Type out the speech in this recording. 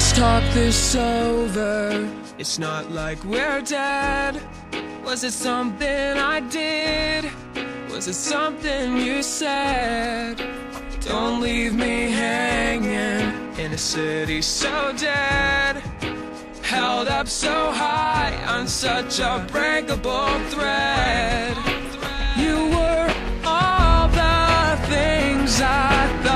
Let's talk this over. It's not like we're dead. Was it something I did? Was it something you said? Don't leave me hanging in a city so dead, held up so high on such a breakable thread. You were all the things I thought